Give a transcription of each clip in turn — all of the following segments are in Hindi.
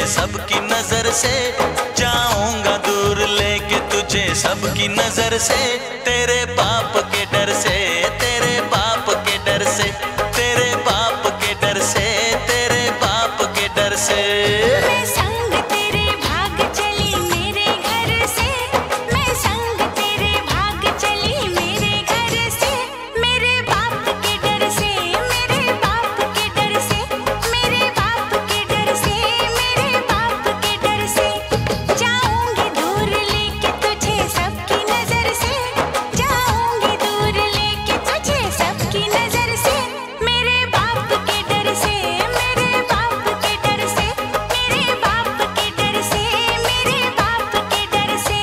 सबकी नजर से, जाऊंगा दूर लेके तुझे सबकी नजर से, तेरे बाप के डर से, तेरे बाप के डर से, तेरे बाप के डर से, तेरे बाप के डर से। मैं संग तेरे भाग चली मेरे घर से, मैं संग तेरे भाग चली मेरे घर से, मेरे बाप के डर से, मेरे बाप के डर से, मेरे बाप के डर से, मेरे बाप के डर से। जाऊंगी दूर लेके तुझे सबकी नजर से, जाऊंगी दूर लेके तुझे सबकी नजर से, मेरे बाप के डर से, मेरे बाप के डर से, मेरे बाप के डर से, मेरे बाप के डर से।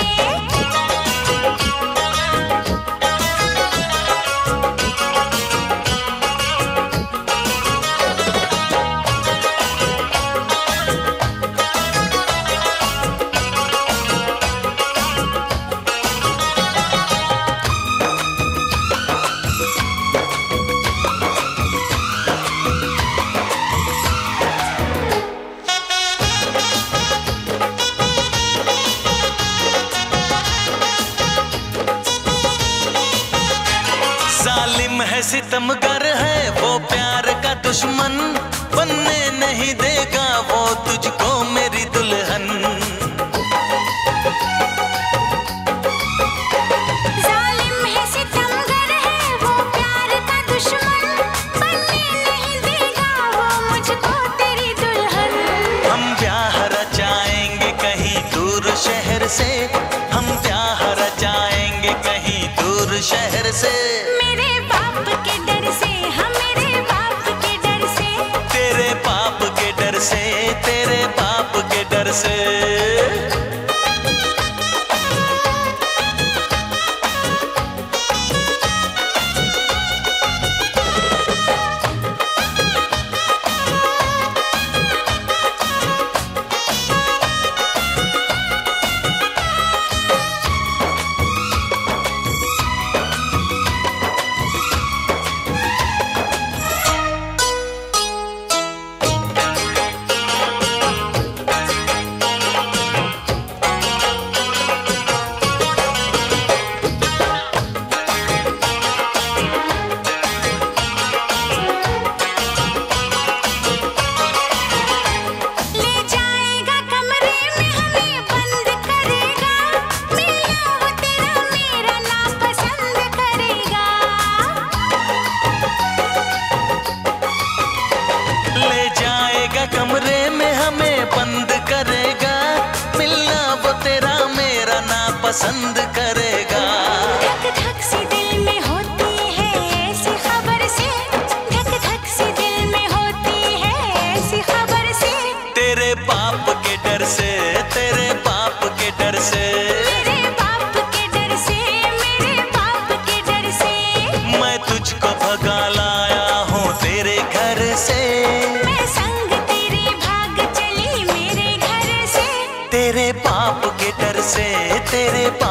जालिम है सितमगर है वो प्यार का दुश्मन, बनने नहीं देगा वो तुझको मेरी दुल्हन। जालिम है सितमगर है वो प्यार का दुश्मन, बनने नहीं देगा वो मुझको तेरी दुल्हन। हम ब्याह रचाएंगे कहीं दूर शहर से, हम ब्याह रचाएंगे कहीं दूर शहर से, मेरे बाप के डर से, हाँ मेरे बाप के डर से, तेरे बाप के डर से, तेरे बाप के डर से। ले जाएगा कमरे में हमें बंद करेगा, मिलना वो तेरा मेरा नापसंद करेगा। ले जाएगा कमरे में हमें बंद करेगा, मिलना वो तेरा मेरा नापसंद करेगा। धक धक सी दिल में होती है ऐसी खबर से, धक धक सी दिल में होती है ऐसी खबर से, तेरे बाप के डर से, तेरे बाप के डर से, मेरे बाप के डर से, मेरे बाप के डर से। मैं तुझको भगा लाया हूँ तेरे घर से, मैं संग तेरे भाग चली मेरे घर से, तेरे बाप के डर से, तेरे